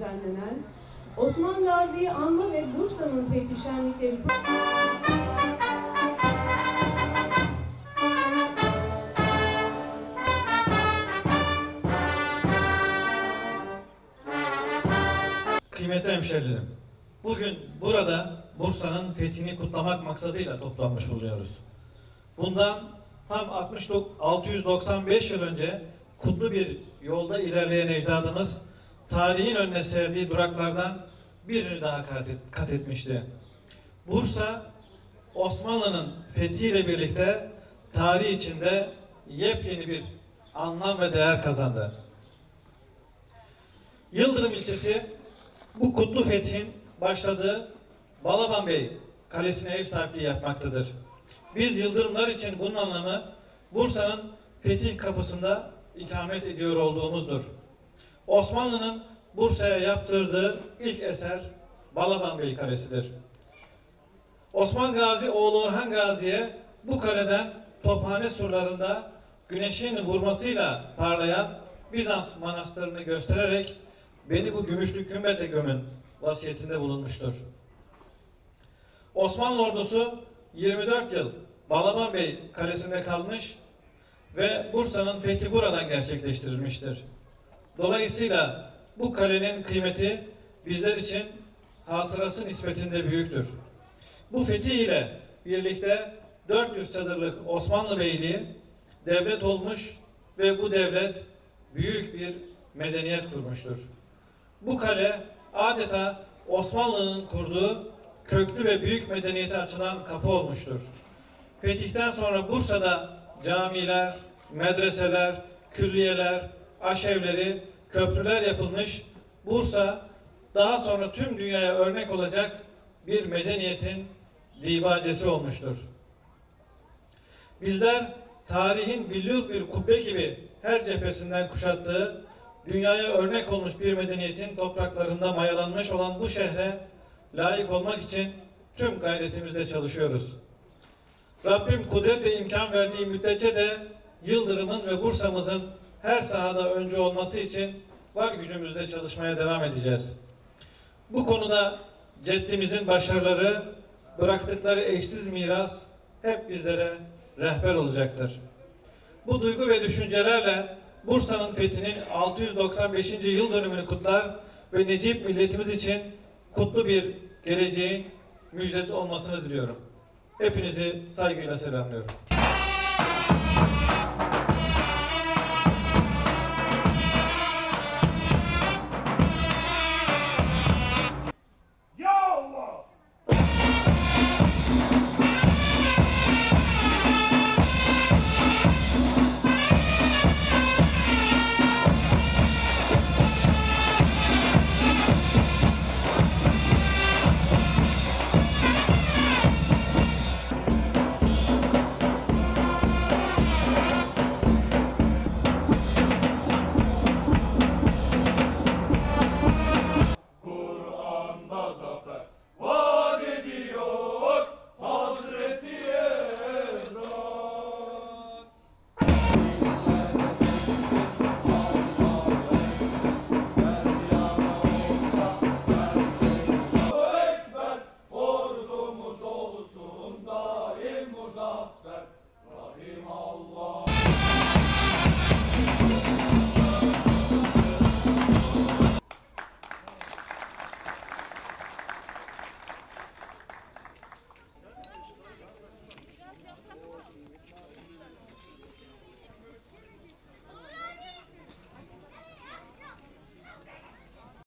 düzenlenen Osman Gazi'yi anma ve Bursa'nın fethi şenlikleri Kıymetli hemşehrilerim, bugün burada Bursa'nın fethini kutlamak maksadıyla toplanmış bulunuyoruz. Bundan tam 695 yıl önce kutlu bir yolda ilerleyen ecdadımız tarihin önüne serdiği duraklardan birini daha kat etmişti. Bursa, Osmanlı'nın fethiyle birlikte tarih içinde yepyeni bir anlam ve değer kazandı. Yıldırım ilçesi bu kutlu fethin başladığı Balaban Bey Kalesi'ne ev sahipliği yapmaktadır. Biz Yıldırımlar için bunun anlamı Bursa'nın fetih kapısında ikamet ediyor olduğumuzdur. Osmanlı'nın Bursa'ya yaptırdığı ilk eser Balaban Bey Kalesi'dir. Osman Gazi oğlu Orhan Gazi'ye bu kaleden Tophane surlarında güneşin vurmasıyla parlayan Bizans manastırını göstererek beni bu gümüşlü kümbete gömün vasiyetinde bulunmuştur. Osmanlı ordusu 24 yıl Balaban Bey Kalesi'nde kalmış ve Bursa'nın fethi buradan gerçekleştirilmiştir. Dolayısıyla bu kalenin kıymeti bizler için hatırası nispetinde büyüktür. Bu fetih ile birlikte 400 çadırlık Osmanlı Beyliği devlet olmuş ve bu devlet büyük bir medeniyet kurmuştur. Bu kale adeta Osmanlı'nın kurduğu köklü ve büyük medeniyete açılan kapı olmuştur. Fetihten sonra Bursa'da camiler, medreseler, külliyeler, aşevleri, köprüler yapılmış, Bursa daha sonra tüm dünyaya örnek olacak bir medeniyetin dibacesi olmuştur. Bizler tarihin billur bir kubbe gibi her cephesinden kuşattığı, dünyaya örnek olmuş bir medeniyetin topraklarında mayalanmış olan bu şehre layık olmak için tüm gayretimizle çalışıyoruz. Rabbim kudret ve imkan verdiği müddetçe de Yıldırım'ın ve Bursa'mızın her sahada öncü olması için var gücümüzle çalışmaya devam edeceğiz. Bu konuda ceddimizin başarıları, bıraktıkları eşsiz miras hep bizlere rehber olacaktır. Bu duygu ve düşüncelerle Bursa'nın fethinin 695. yıl dönümünü kutlar ve Necip milletimiz için kutlu bir geleceğin müjdesi olmasını diliyorum. Hepinizi saygıyla selamlıyorum.